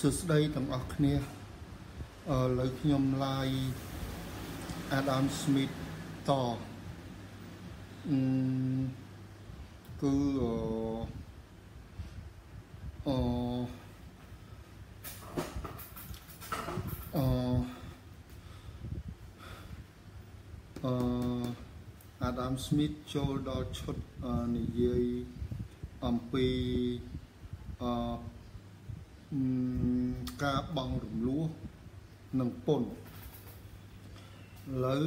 Susday tầng ọc nè lời nhom lai Adam Smith to cứ Adam Smith cho đó chốt này dây pi ca bằng rụng lúa nâng pôn lấy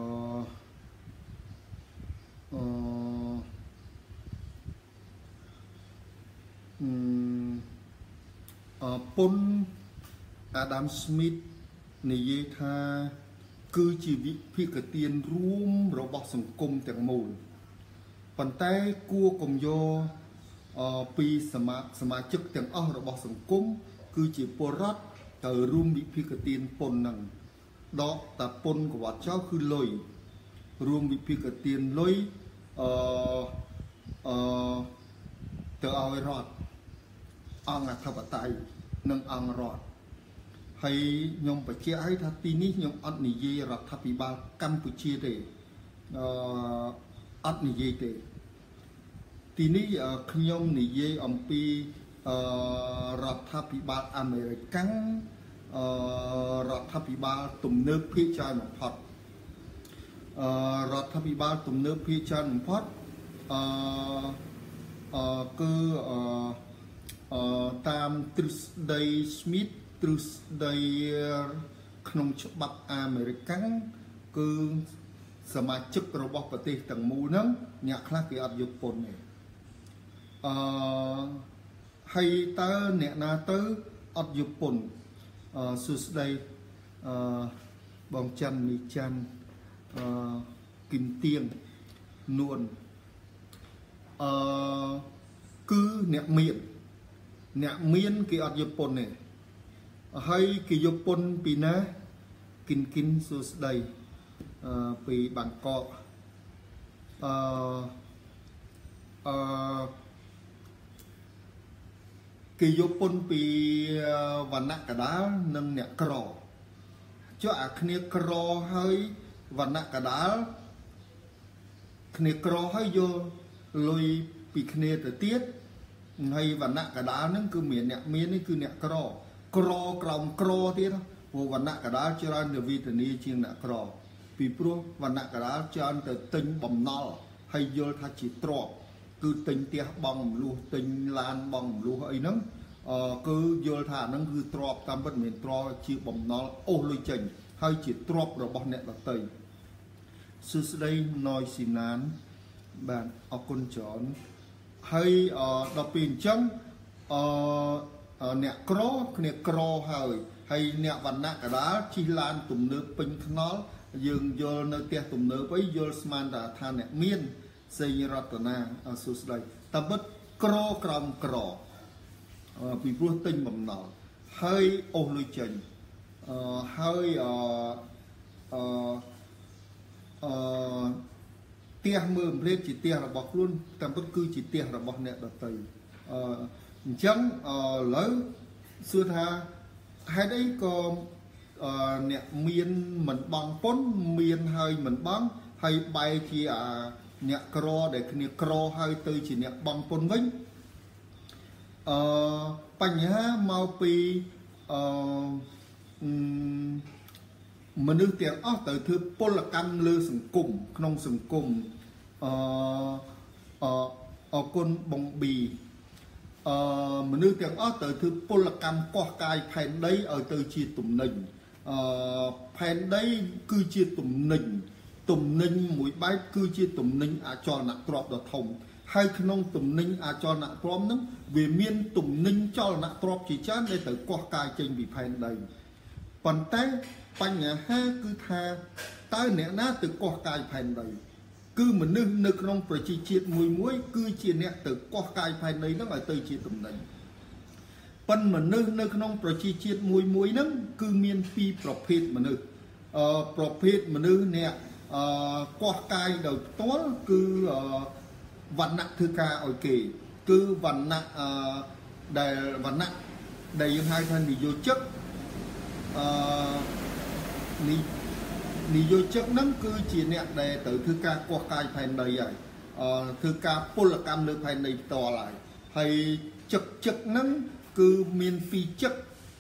pôn Adam Smith này dây tha cứ chỉ vị phi cái tiền room rồi bọc sừng cung tiếng mùi bàn tay cua cùng vô pi sma chức tiếng rồi bọc sừng cung cứ chỉ porat từ room bị phi cái tiền pôn nằng đó ta pôn của bạn cháu cứ lôi room bị phi cái tiền lôi từ ao rọt ăn ngặt thập tay nâng ăn rọt hay nhom phải chia hay thật tí ní nhom ăn nỉ dê rập thập bị ba Campuchia để ăn nỉ dê để tí ní nhom nỉ dê ông pi rập thập bị ba American rập thập bị ba tụm nước phía trái một phật rập thập bị ba tụm nước phía trái một phật cứ tam Tuesday Smith Tuesday không chấp bắt American cứสมาชิกរបស់ប្រទេសទាំងមូលហ្នឹងអ្នកខ្លះគេអត់យកពន្ធទេហើយតើអ្នកណាទៅអត់យកពន្ធសួស្ដីបងច័ន្ទមីច័ន្ទគឹមទៀងនួនគឺអ្នកមានគេអត់យកពន្ធទេហើយគេយកពន្ធពីណាគិនសួស្ដីពីបាងកកគេយកពន្ធពីវណ្ណៈកដាលនិងអ្នកក្រចុះអាគ្នាក្រហើយវណ្ណៈកដាលគ្នាក្រហើយយកលុយពីគ្នាទៅទៀតហើយវណ្ណៈកដាលហ្នឹងគឺមានអ្នកមាននេះគឺអ្នកក្រក្រក្រោមក្រទៀតព្រោះវណ្ណៈកដាលច្រើនទៅវិធានីជាងអ្នកក្រពីព្រោះវណ្ណៈកដាលច្រើនទៅទិញបំណុលហើយយល់ថាជាទ្រព្យគឺទិញផ្ទះបងមលុះទិញឡានបងមលុះអីហ្នឹងគឺយល់ថាហ្នឹងគឺទ្រព្យតាមពិតមិនមែនទ្រព្យជាបំណុលអូសលុយចេញហើយជាទ្រព្យរបស់អ្នកដទៃសួស្ដីណយស៊ីណានបាទអរគុណច្រើនហើយដល់ពេលអញ្ចឹងអ្នកក្រគ្នាក្រហើយអ្នកវណ្ណៈកដាលជិះឡានទំនើបពេញថ្នល់យើងយល់នៅផ្ទះទំនើបអីយល់ស្មានថាអ្នកមានសេញរតនាសួស្ដីតបិតក្រក្រំក្រពីព្រោះទិញបំណុលហើយអូសលុយចេញហើយផ្ទះមើលម្លេចជាផ្ទះរបស់ខ្លួនតាមពិតគឺជាផ្ទះរបស់អ្នកដទៃអញ្ចឹងឥឡូវសួរថាហេតុអីក៏អ្នកមានមិនបង់ពន្ធមានហើយមិនបង់ហើយបែរជាអ្នកក្រដែលគ្នាក្រហើយទៅជាអ្នកបង់ពន្ធវិញបញ្ហាមកពីមនុស្សទាំងអស់ទៅធ្វើពលកម្មលើសង្គមក្នុងសង្គមអគុណបងប៊ីមនុស្សទាំងអស់ទៅធ្វើពលកម្មកោះកាយផែនដីឲ្យទៅជាទំនិញផែនដីគឺជាទំនិញមួយបែបគឺជាទំនិញអចលនទ្រព្យដ៏ធំហើយក្នុងទំនិញអចលនទ្រព្យហ្នឹងវាមានទំនិញចលនទ្រព្យជាច្រើនដែលទៅកោះកាយចេញពីផែនដីប៉ុន្តែបញ្ហាគឺថាតើអ្នកណាទៅកោះកាយផែនដីគឺមនុស្សនៅក្នុងប្រជាជាតិមួយគឺជាអ្នកទៅកោះកាយផែនដីហ្នឹងឲ្យទៅជាទំនិញប៉ុន្តែមនុស្សនៅក្នុងប្រជាជាតិមួយហ្នឹងគឺមានពីរប្រភេទមនុស្សប្រភេទមនុស្សអ្នកកោះកាយដោយផ្ទាល់គឺវណ្ណៈធ្វើការឲ្យគេគឺវណ្ណៈដែលវណ្ណៈដែលយើងហៅថានិយោជិកនិយោជិកហ្នឹងគឺជាអ្នកដែលត្រូវធ្វើការកោះកាយផែនដីហើយធ្វើការពលកម្មលើផែនដីផ្ទាល់ហើយជឹកហ្នឹងគឺមានពីរជឹក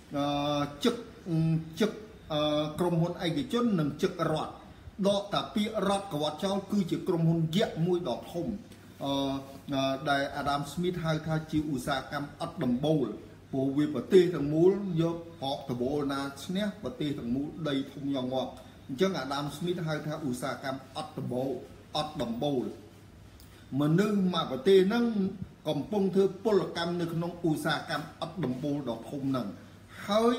ក្រុមហ៊ុនឯកជននិងជឹករដ្ឋដកតាពាក្យរដ្ឋកវត្តចោលគឺជាក្រុមហ៊ុនយក្សមួយដ៏ធំដែល Adam Smith ហៅថាជាឧស្សាហកម្មអត់ដំបូលព្រោះវាប្រទេសទាំងមូលយកប្រកដំបូលណាឈ្នះប្រទេសទាំងមូលដីធំញងប់អញ្ចឹង Adam Smith ហៅថាឧស្សាហកម្មអត់ដំបូលមនុស្សមកប្រទេសហ្នឹងកំពុងធ្វើពលកម្មនៅក្នុងឧស្សាហកម្មអត់ដំបូលដ៏ធំហ្នឹងហើយ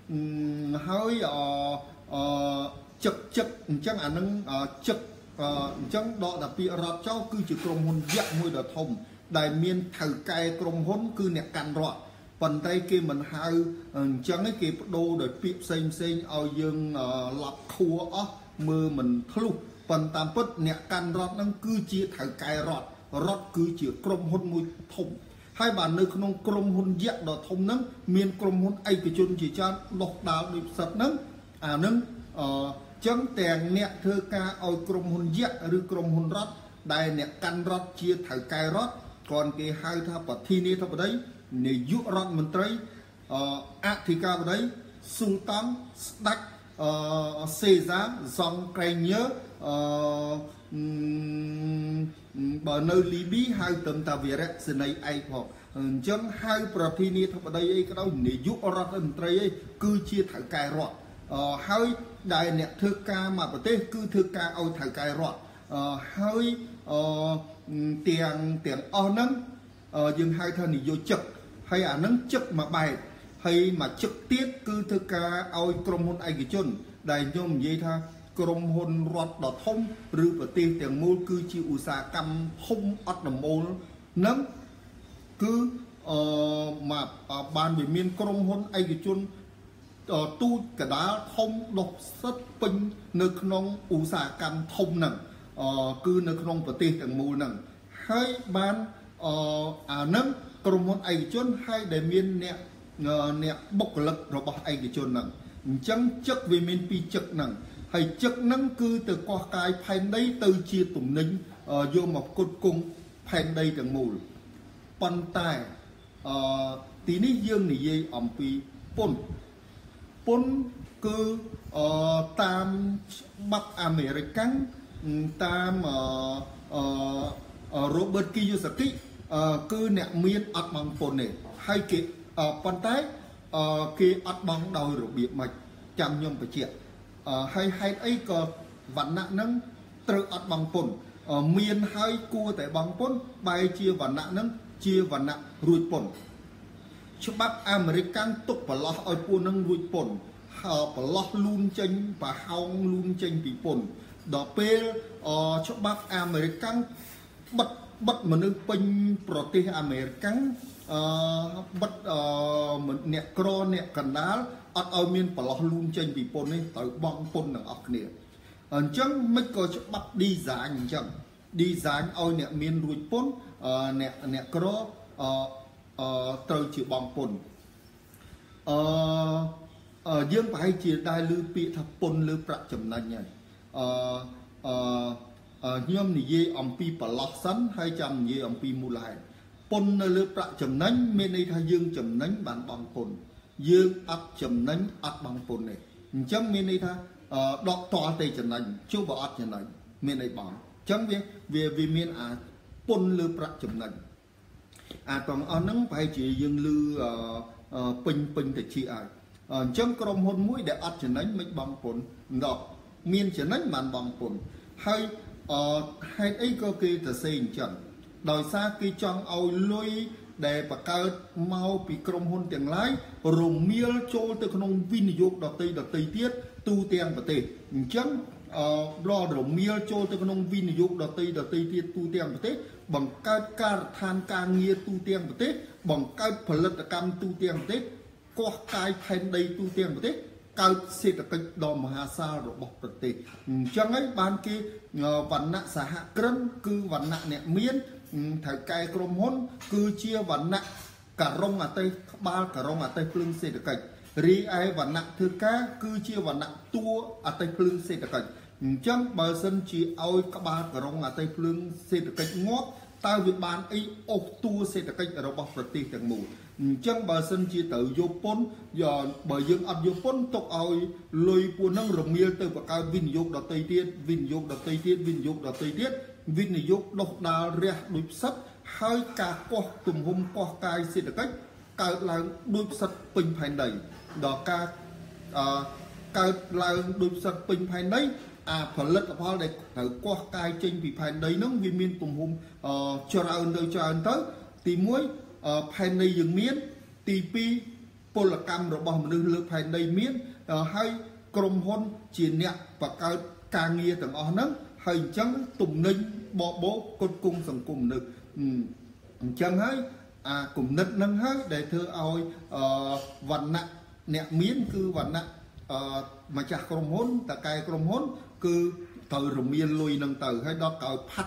ជឹកអញ្ចឹងអានឹងជឹកអញ្ចឹងដកតាពាក្យរដ្ឋចោលគឺជាក្រុមហ៊ុនយក្សមួយដ៏ធំដែលមានថៅកែក្រុមហ៊ុនគឺអ្នកកាន់រដ្ឋប៉ុន្តែគេមិនហៅអញ្ចឹងគេបដូរដោយពាក្យផ្សេងឲ្យយើងឡប់ខួរអស់មើលមិនធ្លុះប៉ុន្តែពិតអ្នកកាន់រដ្ឋហ្នឹងគឺជាថៅកែរដ្ឋគឺជាក្រុមហ៊ុនមួយធំហើយបាននៅក្នុងក្រុមហ៊ុនយក្សដ៏ធំហ្នឹងមានក្រុមហ៊ុនឯកជនជាច្រើនដុះដាលដោយផ្សិតហ្នឹងអាហ្នឹងចឹងទាំងអ្នកធ្វើការឲ្យក្រុមហ៊ុនយក្សឬក្រុមហ៊ុនរដ្ឋដែលអ្នកកាន់រដ្ឋជាថៅកែរដ្ឋគាត់គេហៅថាប្រធានាធិបតីនាយករដ្ឋមន្ត្រីអធិការបតីស៊ូលតានស្ដេចសេសាសង់ក្រែងញើបើនៅលីប៊ីហៅត្រឹមតាវីរៈសេនីឯកផងអញ្ចឹងហៅប្រធានាធិបតីអីក៏ដោយនាយករដ្ឋមន្ត្រីអីគឺជាថៅកែរដ្ឋហើយដែលអ្នកធ្វើការមកប្រទេសគឺធ្វើការឲ្យថៅកែរដ្ឋហើយទាំងអស់ហ្នឹងយើងហៅថានិយោជិកហើយអាហ្នឹងជឹកមួយបែបហើយមកជឹកទៀតគឺធ្វើការឲ្យក្រុមហ៊ុនឯកជនដែលខ្ញុំនិយាយថាក្រុមហ៊ុនរដ្ឋដ៏ធំឬប្រទេសទាំងមូលគឺជាឧស្សាហកម្មធំអត់ដំបូលហ្នឹងគឺមកបានវាមានក្រុមហ៊ុនឯកជនទូចកដាលធំដុះសិតពេញនៅក្នុងឧស្សាហកម្មធំហ្នឹងគឺនៅក្នុងប្រទេសទាំងមូលហ្នឹងហើយបានអាហ្នឹងក្រុមហ៊ុនឯកជនហើយដែលមានអ្នកបុគ្គលិករបស់ឯកជនហ្នឹងអញ្ចឹងជឹកវាមានពីរជឹកហ្នឹងហើយជឹកហ្នឹងគឺទៅកោះកាយផែនដីទៅជាទំនិញយកមកផ្គត់ផ្គង់ផែនដីទាំងមូលប៉ុន្តែទីនេះយើងនិយាយអំពីពន្ធគឺតាមច្បាប់អាមេរិកតាម Robert Kiyosaki គឺអ្នកមានអត់បង់ពន្ធទេហើយគេប៉ុន្តែគេអត់បង់ដោយរបៀបម៉េចចាំខ្ញុំបញ្ជាក់ហើយហេតុអីក៏វណ្ណៈហ្នឹងត្រូវអត់បង់ពន្ធមានហើយគួរតែបង់ពន្ធបែរជាវណ្ណៈហ្នឹងជាវណ្ណៈរួចពន្ធច្បាប់អាមេរិកទុកប្រឡោះឲ្យពួកនឹងរួចពន្ធប្រឡោះលូនចេញប្រហោងលូនចេញពីពន្ធដល់ពេលច្បាប់អាមេរិកបិទមនុស្សពេញប្រទេសអាមេរិកបិទអ្នកក្រអ្នកកណ្ដាលអត់ឲ្យមានប្រឡោះលូនចេញពីពន្ធនេះត្រូវបង់ពន្ធទាំងអស់គ្នាអញ្ចឹងមិនក៏ច្បាប់ design អញ្ចឹង design ឲ្យអ្នកមានរួចពន្ធអ្នកក្រត្រូវជាបង់ពន្ធយើងប្រហែលជាដែលឮពាក្យថាពន្ធលើប្រាក់ចំណេញហើយខ្ញុំនិយាយអំពីប្រឡោះសិនហើយចាំនិយាយអំពីមូលហេតុពន្ធនៅលើប្រាក់ចំណេញមានន័យថាយើងចំណេញបានបង់ពន្ធយើងអត់ចំណេញអត់បង់ពន្ធទេអញ្ចឹងមានន័យថាដកតតែចំណេញជួបបើអត់ចំណេញមានន័យបង់អញ្ចឹងវាមានអាពន្ធលើប្រាក់ចំណេញអាទាំងអស់ហ្នឹងប្រហែលជាយើងឮពេញទៅជាហើយអញ្ចឹងក្រុមហ៊ុនមួយដែលអត់ចំណេញមិនបង់ពន្ធដល់មានចំណេញបានបង់ពន្ធហើយហេតុអីក៏គេទៅសេអញ្ចឹងដោយសារគេចង់ឲ្យលុយដែលបង្កើតមកពីក្រុមហ៊ុនទាំងឡាយរមៀលចូលទៅក្នុងវិនិយោគដទៃទៀតទូទាំងប្រទេសអញ្ចឹងរមៀលចូលទៅក្នុងវិនិយោគដទៃទៀតទូទាំងប្រទេសបង្កើតការដ្ឋានការងារទូទាំងប្រទេសបង្កើតផលិតកម្មទូទាំងប្រទេសកោះកាយផែនដីទូទាំងប្រទេសកើតសេដ្ឋកិច្ចដ៏មហាសាលរបស់ប្រទេសអញ្ចឹងហើយបានគេវណ្ណៈសហគ្រិនគឺវណ្ណៈអ្នកមានថៅកែក្រុមហ៊ុនគឺជាវណ្ណៈ cả rong à tây ba cả rong à tây phương xe được cảnh ri ai và nặng thứ cá cứ chia và nặng tua à tây phương xe được cảnh chẳng bờ sân chỉ oi các ba cả rong à tây phương xe được cảnh ngót tao việc bàn ấy ốc tua xe được cảnh ở đâu bọc vật tiền chẳng mù chẳng bờ sân chỉ tự vô pôn giờ bờ dương ấp vô pôn tục oi lùi của nâng rồng miêu từ bậc cao vinh dục đợt tây tiết vinh dục đợt tây tiết vinh dục đợt tây tiết vinh dục độc đào rẻ đục sắt hai cả co tùm hôm co cài xe được cách cài là đục sắt bình phèn đầy đó ca cài là đục sắt bình phèn đấy phần lật là bao để thử co cài trên bị phèn đầy nó viên miên tùm hôm cho ra ơn tới thì muối phèn đầy dừng miến thì pi pol là cam rồi bao mình đưa phèn đầy miến hay crom hôn chỉ nhẹ và cài càng nghe từng ở nấng hay chẳng tùm ninh bỏ bố con cung sòng cùng được chẳng hay cùng nứt nâng hết để thưa ôi vần nặng nẹt miến cứ vần nặng mà chả crom hôn ta cài crom hôn cứ từ rùm miên lùi nâng từ hay đó cài phát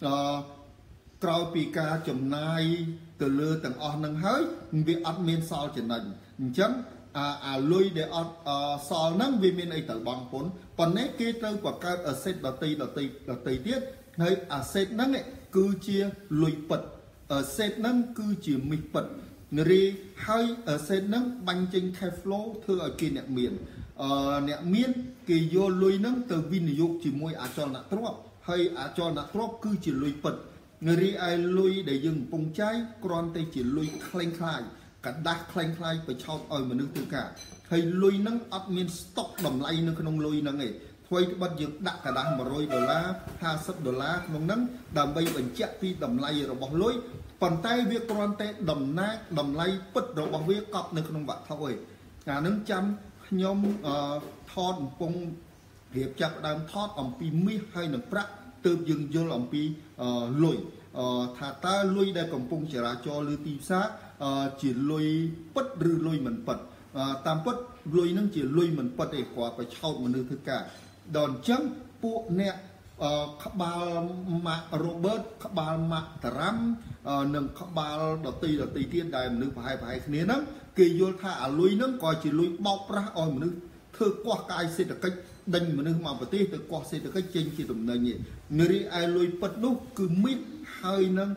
còi pì ca chùm nai từ lưa từng ở nâng hết việc admin sao chỉ nành chẳng lùi để sao nâng vì miền ấy tự bằng vốn còn nếu kia tới quả cao ở set là tây tiết hay set nâng ấy cứ chia lùi bật ở set nâng cứ chỉ mịch bật người hay ở set nâng bánh trên khai flow thưa ở kia nẹt miên kỳ vô lùi nâng từ vin dục chỉ môi cho nạ trọc hay cho nạ trọc cứ chỉ lùi bật người ai lùi để dừng bùng cháy còn tay chỉ lùi khlanh khai cả đá khlanh khai phải cho ơi mà nước từ cả hay lùi nâng admin stock đầm lay nâng không lùi nâng ấy thôi bắt dừng đặt cả đá mà rồi $50 nông nâng đầm bay bệnh chạy đi đầm lay rồi bỏ lối còn tay việc còn tay đầm nát đầm lay bứt rồi bỏ việc cọp nâng không vặt thôi nâng chăm nhóm thon bông hiệp chặt đam thót ông pi mi hay nâng prắc từ dừng vô lòng pi lùi thà ta lùi đây còn bông chỉ ra cho lưu tim sát chỉ lùi bứt rư lùi mình bật tam bứt lùi nâng chỉ lùi mình bật để quả phải chau mình được tất cả đòn chấm bộ nè ba mạ Robert ba mạ Trump nâng ba đầu tiên tiên đại mình được phải này nâng kỳ vô thà lùi nâng coi chỉ lùi bọc ra oi mình được thưa qua cái sẽ được cách đánh mình được mà vật tế từ qua sẽ được cách trên chỉ tầm này nhỉ người ai lùi bật lúc cứ mít hơi nâng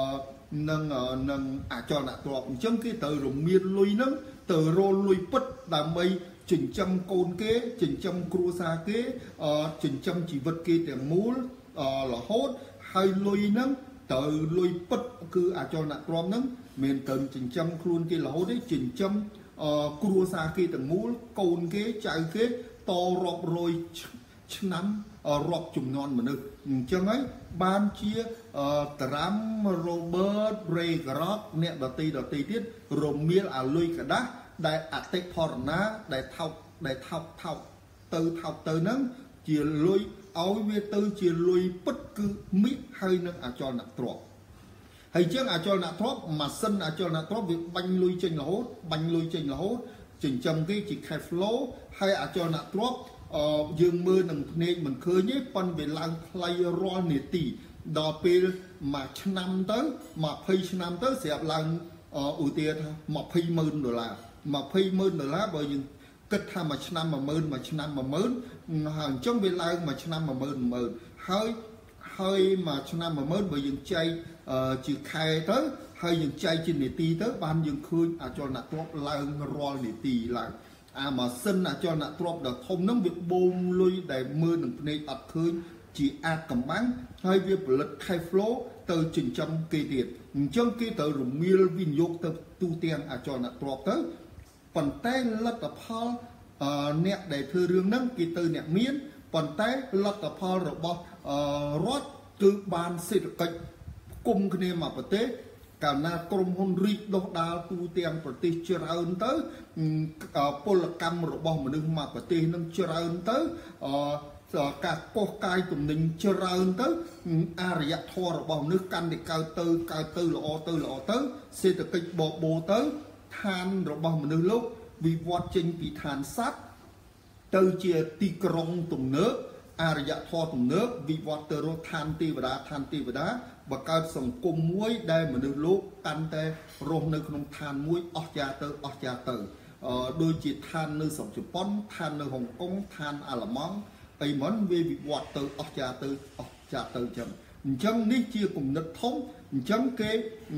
nâng cho nạ trọp chấm cái từ rồi miên lùi nâng từ rô lùi bật đàm mây chỉnh châm côn kế chỉnh châm cua xa kế chỉnh châm chỉ vật kế để múa là hốt hay lùi nâng từ lùi bật cứ cho nạ trọp nâng mình cần chỉnh châm khuôn kia là hốt đấy chỉnh châm cua xa kế để múa côn kế chạy kế to rọp rồi nắm rọp chùm ngon mà được chẳng ấy ban chia Trump Robert Ray Grock nè đợt tì tiết rồi miên lùi cả đá đại tết phò ná đại thọc từ nắng chia lùi áo về từ chia lùi bất cứ mít hay nâng cho nặng trọp hay chứ cho nặng trọp mà sân cho nặng trọp việc banh lùi trên là hốt chỉnh châm cái chỉ khai flow hay cho nặng trọp dương mưa nâng nên mình khơi nhé phân về làng play ro nề tì đò pê mà năm tới mà pay năm tới sẽ làng ưu tiên mà pay $10 mà pay $10 bởi vì kết tham mà năm mà mơn hàng trong về làng mà năm mà mơn hơi mà năm mà mơn bởi vì chay chỉ khai tới hay những chay trên nề tì tới ban những khơi cho nặng trọp làng ro nề tì làng mà sân cho nạ trọp được thông nâng việc bông lùi để mưa đừng này ập khơi chỉ cầm bắn hay việc lực khai flow từ trình trong kỳ tiệt trong kỳ từ rùm miêu vinh dục từ tu tiên cho nạ trọp tới phần tay lật tập hall nẹt để thư rương nâng kỳ từ nẹt miến phần tay lật tập hall rồi bỏ rót từ bàn xịt cách cùng cái này mà bật tế cả na crom hôn rít đốt đào tu tiên bật tế chưa ra ơn tới pol cam rồi bỏ mà đừng mà bật tế nâng chưa ra ơn tới cả cô cai tụm ninh chưa ra ơn tới Arya thor rồi bỏ nước căn để cao tư là o tới xe từ kịch bộ tới than rồi bỏ mà nước lúc vì vọt trên bị than sát từ chia ti krong tụm nước អរិយធម៌ទំនើបវិវត្តទៅរកឋានទេវតាបង្កើតសង្គមមួយដែលមនុស្សលោកកាន់តែរស់នៅក្នុងឋានមួយអស់ចាទៅដូចជាឋាននៅស្រុកជប៉ុនឋាននៅហុងកុងឋានអាល្លឺម៉ង់អីមិនវាវិវត្តទៅអស់ចាទៅចឹងអញ្ចឹងនេះជាគំនិតធំអញ្ចឹងគេ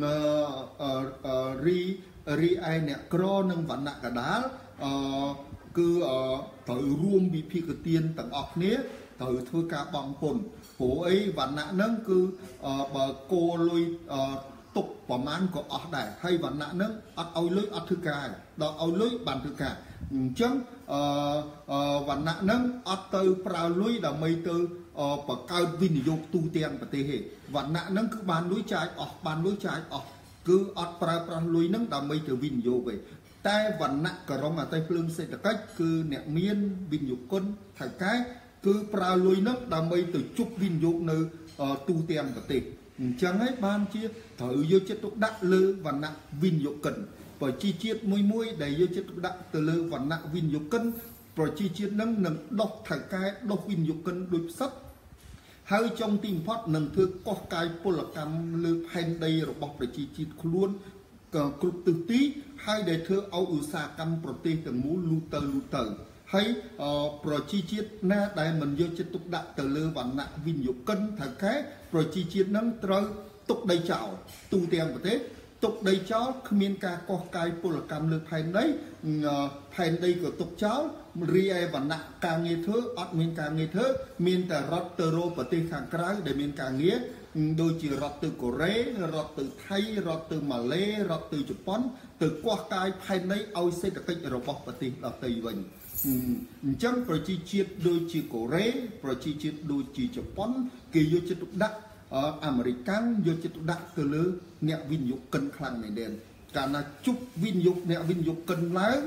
រីឯអ្នកក្រនិងវណ្ណៈកដាលគឺត្រូវរួមវិភាគទានទាំងអស់គ្នាត្រូវធ្វើការបង់ពន្ធព្រោះអីវណ្ណៈហ្នឹងគឺបើគោលុយទុកប្រមាណក៏អស់ដែរហើយវណ្ណៈហ្នឹងអត់ឲ្យលុយអត់ធ្វើការដល់ឲ្យលុយបានធ្វើការអញ្ចឹងវណ្ណៈហ្នឹងអត់ទៅប្រើលុយដើម្បីទៅបង្កើតវិនិយោគទូទាំងប្រទេសទេវណ្ណៈហ្នឹងគឺបានលុយចាយអស់គឺអត់ប្រើប្រាស់លុយហ្នឹងដើម្បីទៅវិនិយោគទេតែវណ្ណៈក្រមអតីតភ្លើងសេដ្ឋកិច្ចគឺអ្នកមានវិនិយោគិនថៅកែគឺប្រើលុយហ្នឹងដើម្បីទៅជប់វិនិយោគនៅទូទាំងប្រទេសអញ្ចឹងហើយបានជាត្រូវយកចិត្តទុកដាក់លើវណ្ណៈវិនិយោគិនប្រជាជាតិមួយដែលយកចិត្តទុកដាក់ទៅលើវណ្ណៈវិនិយោគិនប្រជាជាតិហ្នឹងនឹងដុសថៅកែដុសវិនិយោគិនដូចផ្សិតហើយចុងទីបំផុតនឹងធ្វើកោះកាយពលកម្មលើផែនដីរបស់ប្រជាជាតិខ្លួនគ្រប់ទិសទីហើយដែលធ្វើឲ្យឧស្សាហកម្មប្រទេសទាំងមូលលូទៅហើយប្រជាជាតិណាដែលមិនយកចិត្តទុកដាក់ទៅលើវណ្ណៈវិនិយោគិនថៅកែប្រជាជាតិនឹងត្រូវទុកដីចោលទូទាំងប្រទេសទុកដីចោលគ្មានការកោះកាយពលកម្មលើផែនដីក៏ទុកចោលរីឯវណ្ណៈការងារធ្វើអត់មានការងារធ្វើមានតែរត់ទៅរកប្រទេសខាងក្រៅដែលមានការងារដូចជារត់ទៅកូរ៉េរត់ទៅថៃរត់ទៅម៉ាឡេរត់ទៅជប៉ុនទៅកោះកាយផែនដីឲ្យសេដ្ឋកិច្ចរបស់ប្រទេសដទៃវិញអញ្ចឹងប្រជាជាតិដូចជាកូរ៉េប្រជាជាតិដូចជាជប៉ុនគេយកចិត្តទុកដាក់អាមេរិកយកចិត្តទុកដាក់ទៅលើអ្នកវិនិយោគិនខ្លាំងមែនទេកាលណាជប់វិនិយោគអ្នកវិនិយោគិនឡើង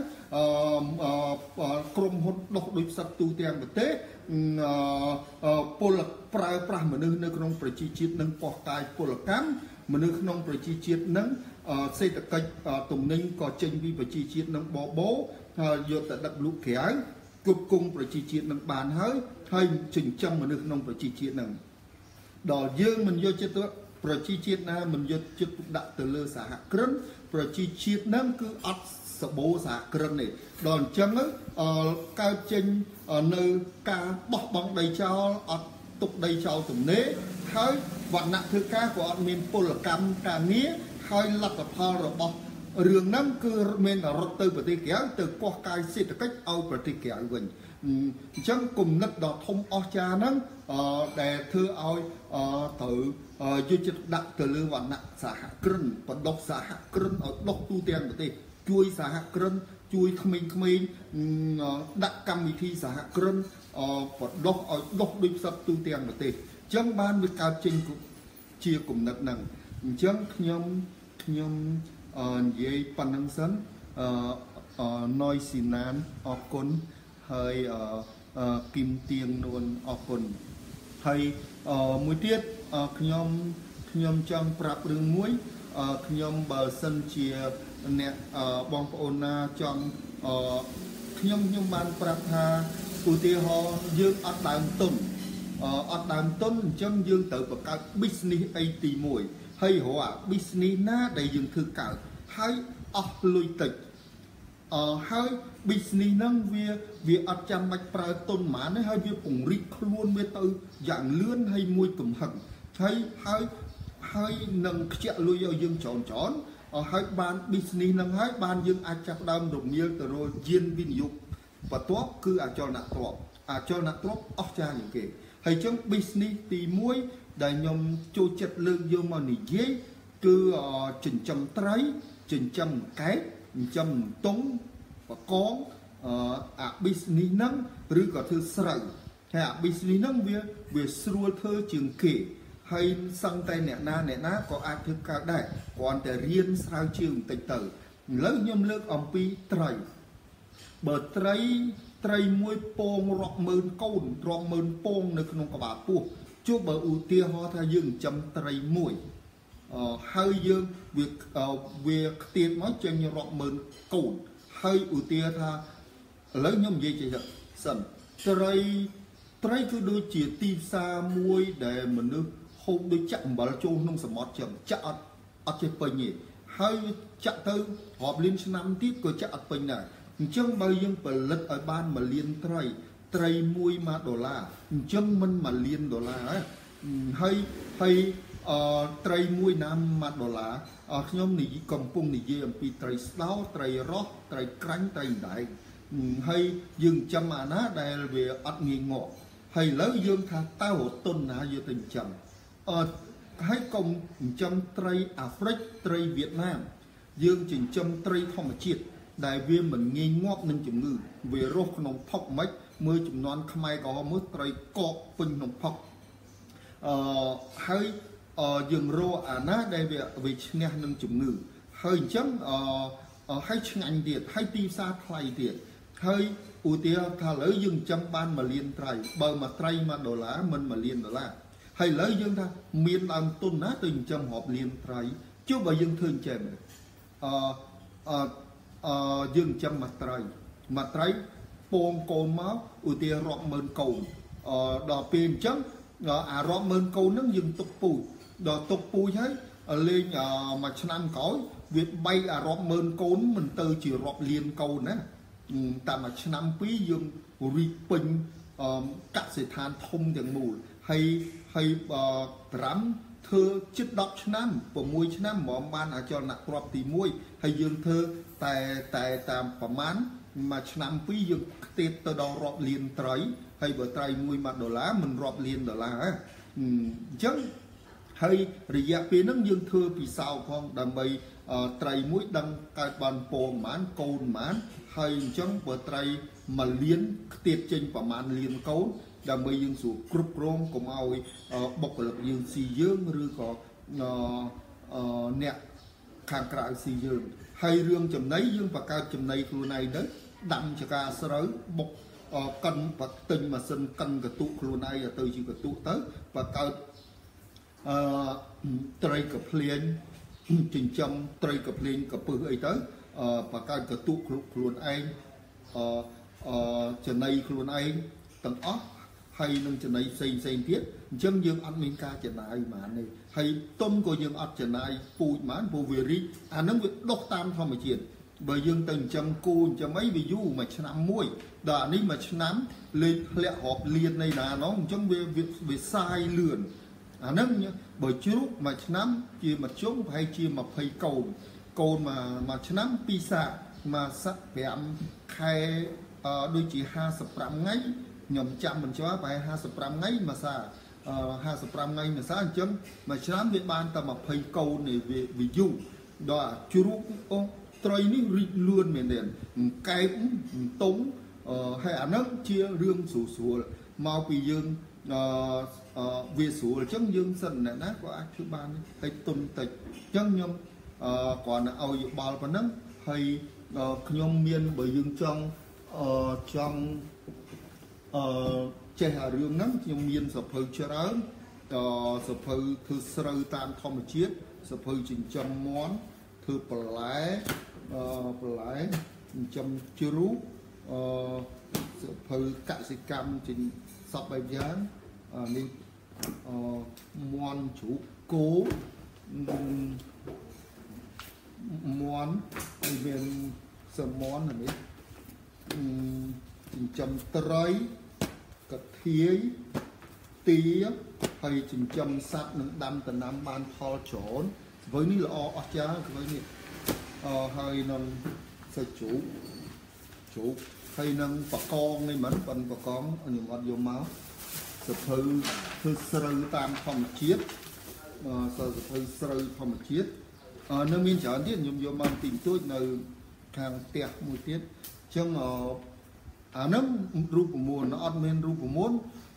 ក្រុមហ៊ុនដុសដូចផ្សិតទូទាំងប្រទេសពលប្រើប្រាស់មនុស្សនៅក្នុងប្រជាជាតិនឹងកោះកាយពលកម្មមនុស្សក្នុងប្រជាជាតិនឹងសេដ្ឋកិច្ចទំនិញក៏ចេញពីប្រជាជាតិនឹងបបោយកទៅដឹកលក់ក្រៅគ្រប់គ្រងប្រជាជាតិនឹងបានហើយចិញ្ចឹមមនុស្សក្នុងប្រជាជាតិនឹងដល់យើងមិនយកចិត្តទៅប្រជាជាតិណាមិនយកចិត្តទុកដាក់ទៅលើសហគ្រិនប្រជាជាតិហ្នឹងគឺអត់សបោសហគ្រិនទេដល់អញ្ចឹងកើតចេញនៅការបោះបង់ដីចោលអត់ទុកដីចោលទំនេរហើយវណ្ណៈធ្វើការក៏អត់មានពលកម្មការងារហើយលទ្ធផលរបស់រឿងហ្នឹងគឺមានរត់ទៅប្រទេសក្រៅទៅកោះកាយសេដ្ឋកិច្ចឲ្យប្រទេសក្រៅវិញអញ្ចឹងគំនិតដ៏ធំអស្ចារ្យហ្នឹងដែលធ្វើឲ្យត្រូវយកចិត្តដាក់ទៅលើវណ្ណៈសហគ្រិនបណ្ដុះសហគ្រិនឲ្យដុះទូទាំងប្រទេសជួយសហគ្រិនជួយក្មេងៗដាក់កម្មវិធីសហគ្រិនបណ្ដុះឲ្យដុះដូចផ្សិតទូទាំងប្រទេសអញ្ចឹងបានវាកើតចេញជាគំនិតហ្នឹងអញ្ចឹងខ្ញុំនិយាយប៉ុណ្្នឹងសិនណយស៊ីណានអរគុណហើយគឹមទៀងនួនអរគុណហើយមួយទៀតខ្ញុំចង់ប្រាប់រឿងមួយខ្ញុំបើសិនជាអ្នកបងប្អូនណាចង់ខ្ញុំបានប្រាប់ថាឧទាហរណ៍យើងអត់ដើមទុនអញ្ចឹងយើងត្រូវបង្កើត business អីទី1ហើយរកអា business ណាដែលយើងធ្វើកើតហើយអស់លុយតិចហើយ business ហ្នឹងវាអត់ចាំបាច់ប្រើទុនហ្មងទេហើយវាពង្រីកខ្លួនវាទៅយ៉ាងលឿនហើយមួយកំហឹងហើយនឹងខ្ជាក់លុយឲ្យយើងច្រើនហើយបាន business ហ្នឹងហើយបានយើងអាចចាប់ដើមរមៀលទៅរកយានវិនិយោគបន្ទាប់គឺអចលនទ្រព្យអស្ចារ្យជាងគេហើយចឹង business ទី1ដែលខ្ញុំចូលចិត្តលើកយកមកនិយាយគឺចិញ្ចឹមត្រីចិញ្ចឹមកែបចិញ្ចឹមទង់បកងអា business ហ្នឹងឬក៏ធ្វើស្រូវហើយអា business ហ្នឹងវាស្រួលធ្វើជាងគេហើយសឹងតែអ្នកណាក៏អាចធ្វើកើតដែរគ្រាន់តែរៀនស្រាវជ្រាវបន្តិចទៅឥឡូវខ្ញុំលើកអំពីត្រីបើត្រីមួយពងរាប់ម៉ឺនកូនរាប់ម៉ឺនពងនៅក្នុងក្បាលពោះចុះបើឧទាហរណ៍ថាយើងចិញ្ចឹមត្រីមួយហើយយើងវាខ្ទាតមកចេញរាប់ម៉ឺនកូនហើយឧទាហរណ៍ថាឥឡូវខ្ញុំនិយាយចេះសិនត្រីត្រីគឺដូចជាទីផ្សារមួយដែលមនុស្សហូបដូចចាក់អំបិលចូលក្នុងសមុទ្រចឹងចាក់អត់ចេះពេញទេហើយចាក់ទៅរាប់លានឆ្នាំទៀតក៏ចាក់អត់ពេញដែរអញ្ចឹងបើយើងផលិតឲ្យបាន1លានត្រី$1អញ្ចឹងមិន$1លានហើយត្រីមួយណា$1ខ្ញុំកំពុងនិយាយអំពីត្រីស្ដោត្រីរស់ត្រីក្រាញ់ត្រីដែកហើយយើងចាំអាណាដែលវាអត់ងាយងាប់ហើយឥឡូវយើងថាតើរត់ទុនណាយើងទៅចាំហើយកុំចិញ្ចឹមត្រីអាហ្វ្រិកត្រីវៀតណាមយើងចិញ្ចឹមត្រីធម្មជាតិដែលវាមិនងាយងាប់នឹងជំងឺវារស់ក្នុងផុកមិនមើលចំនួនខ្មែរក៏មើលត្រីកកពេញក្នុងផុកហើយយើងរកអាណាដែលវាឈ្នះនឹងជំងឺហើយអញ្ចឹងហើយឆ្ងាញ់ទៀតហើយទីផ្សារថ្លៃទៀតហើយឧទាហរណ៍ថាឥឡូវយើងចិញ្ចឹមបាន1លានត្រីបើមួយត្រី$1មិន$1លានហើយឥឡូវយើងថាមានដើមទុនណាទៅចិញ្ចឹមរាប់លានត្រីចុះបើយើងធ្វើអញ្ចឹងយើងចិញ្ចឹមមួយត្រីពងកូនមកឧទាហរណ៍រាប់ម៉ឺនកូនដល់ពេលអញ្ចឹងអារាប់ម៉ឺនកូនហ្នឹងយើងទុកពូជដល់ទុកពូជហើយលេងមួយឆ្នាំក្រោយវាបែកអារាប់ម៉ឺនកូនមិនទៅជារាប់លានកូនណាតែមួយឆ្នាំពីរយើងរីកពេញកសិដ្ឋានធំទាំងមូលហើយប្រាំធ្វើជិត10ឆ្នាំ6ឆ្នាំហ្មងបានអាចលនៈគ្រាប់ទី1ហើយយើងធ្វើតែតាមប្រមាណមួយឆ្នាំពីរយើងខ្ទេបទៅដល់រាប់លានត្រីហើយបើត្រីមួយ$1មិនរាប់លាន$អញ្ចឹងហើយរយៈពេលហ្នឹងយើងធ្វើពិសោធន៍ផងដើម្បីត្រីមួយដឹងកើតបានពងប៉ុន្មានកូនប៉ុន្មានហើយអញ្ចឹងបើត្រី1លានខ្ទេបចេញប្រមាណលានកូនដើម្បីយើងស្រួលគ្រប់គ្រងកុំឲ្យបុគ្គលិកយើងស៊ីយើងឬក៏អ្នកខាងក្រៅស៊ីយើងហើយរឿងចំណីយើងបង្កើតចំណីខ្លួនឯងទៅដាំចកាស្រូវបុកកិនបទិញម៉ាស៊ីនកិនកតុកខ្លួនឯងទៅជាកតុកទៅបង្កើតត្រីកាភ្លៀងចិញ្ចឹមត្រីកាភ្លៀងកពឹសអីទៅបង្កើតកតុកខ្លួនឯងចំណីខ្លួនឯងទាំងអស់ហើយនឹងចំណីផ្សេងទៀតអញ្ចឹងយើងអត់មានការចំណាយប៉ុន្មានទេហើយទុនក៏យើងអត់ចំណាយពូជប៉ុន្មានព្រោះវារីកអានឹងវាដុះតាមធម្មជាតិបើយើងទៅចិញ្ចឹមគោចិញ្ចឹមអីវាយូរមួយឆ្នាំមួយដល់អានេះមួយឆ្នាំលេខធ្លាក់រាប់លាននៃណាណោះអញ្ចឹងវាសាយលឿនអានឹងបើជ្រូកមួយឆ្នាំជាមួយជុំប្រហែលជា20កូនមួយឆ្នាំ2សាក់មួយសាក់5ខែដូចជា55ថ្ងៃខ្ញុំចាំមិនច្បាស់ប្រហែល55ថ្ងៃមួយសា55ថ្ងៃមួយសាអញ្ចឹងមួយឆ្នាំវាបានតែ20កូននេះវាយូរដល់ជ្រូកត្រីនេះរីកលឿនមែនទេកែបតុងហើយអានឹងជារឿងស្រួលមកពីយើងវាស្រួលអញ្ចឹងយើងសិនណាក៏អាចធ្វើបានហើយទុនតិចអញ្ចឹងខ្ញុំគ្រាន់តែឲ្យយោបល់ប៉ុណ្ណឹងហើយខ្ញុំមានបើយើងចង់ចេះអារឿងហ្នឹងខ្ញុំមានសភៅច្រើនសភៅធ្វើស្រូវតាមធម្មជាតិសភៅចិញ្ចឹមមាន់ធ្វើបន្លែចិញ្ចឹមជ្រូកសភៅកសិកម្មចិញ្ចឹមសពបែបយ៉ាងនេះមាន់ជ្រូកគោមាន់ហើយមានសមាន់នេះចិញ្ចឹមត្រីកាធាយទាហើយចិញ្ចឹមសត្វនឹងដាំដំណាំបានផលច្រើនស្វើនេះល្អអស្ចារ្យស្វើនេះហើយនឹងសាច់ជ្រូកហើយនឹងបកងនេះមិនប៉ុនបកងខ្ញុំអត់យកមកសភៅធ្វើស្រូវតាមធម្មជាតិសភៅស្រូវធម្មជាតិនៅមានច្រើនទៀតខ្ញុំយកមកទីទួចនៅខាងផ្ទះមួយទៀតអញ្ចឹងអានឹងរូបមន្តអត់មានរូបមន្ត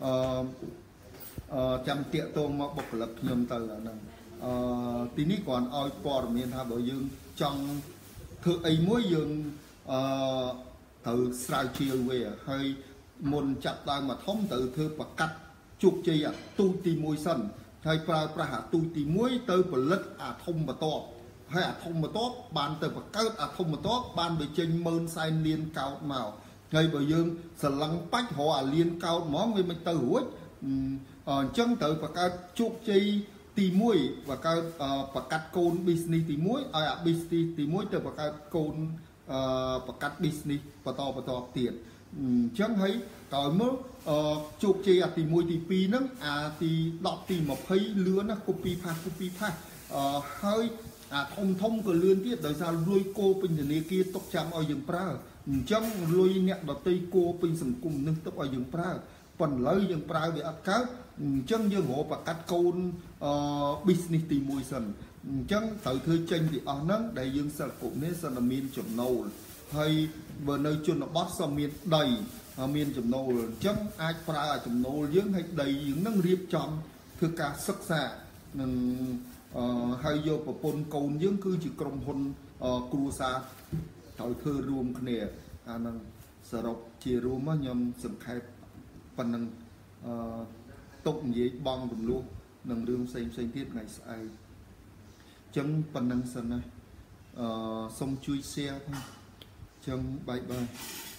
ចាំតាកតងមកបុគ្គលិកខ្ញុំទៅអាហ្នឹងទីនេះគ្រាន់ឲ្យព័ត៌មានថាបើយើងចង់ធ្វើអីមួយយើងត្រូវស្រាវជ្រាវវាហើយមុនចាប់ដើមមកធំត្រូវធ្វើប្រកាសជោគជ័យអាទូទី1សិនហើយប្រើប្រាស់អាទូទី1ទៅផលិតអាធំបន្ទាប់ហើយអាធំបន្ទាប់បានទៅបង្កើតអាធំបន្ទាប់បានបញ្ចេញ100,000 សែនលានកោតមក ngay bởi dương sờ lăng bách họ liên cao món với mình từ hút chân từ và các chụp chi tì muối và các và cắt côn business tì muối business tì muối từ và các côn và cắt business và to tiền chân thấy rồi mới chụp chi tì muối tì pi nấng tì đọt tì một hơi lứa nó copy paste hơi thông của lươn tiết đời sao lui cô bình thường kia tốc chạm ở dương pra chân lui nhẹ đọt tây cô bình sừng cùng nâng tốc ở dương pra phần lấy dương pra về ắt cá chân dương hộ và cắt côn business tìm mùi sần chân tự thư tranh thì ở nắng đại dương sờ cũng nên sờ là miền chủng nâu hay bờ nơi chôn là bát sờ miền đầy miền chủng nâu chân ai pra ở chủng nâu dương hay đầy dương nâng riệp chọn thư cả sắc xạ hay vô và pôn côn dương cứ chỉ cầm hôn cua sa thổi thơ ruộng nè năng sờ rọc chia ruộng á nhom sầm khai phần năng tụng gì bong cùng luôn năng đương xem tiết ngày sai chân phần năng sân này xong chui xe chân bye bye